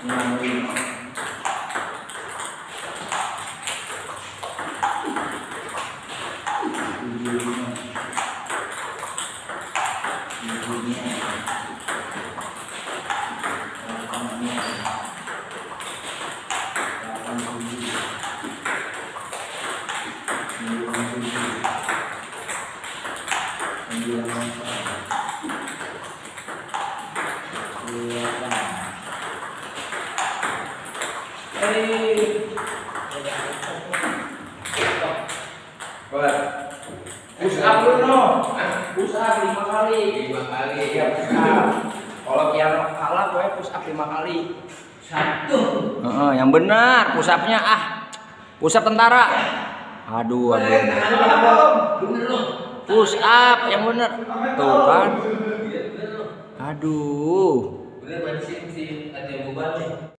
Push up dulu no. Push up 5 kali. 5 kali. Ya, push up. Kalau Kiano kalah gue push up 5 kali. 1. Yang benar push up-nya push up tentara. Aduh. Push up yang benar. Tuh kan. Aduh. Bener berarti sih ada yang beban nih.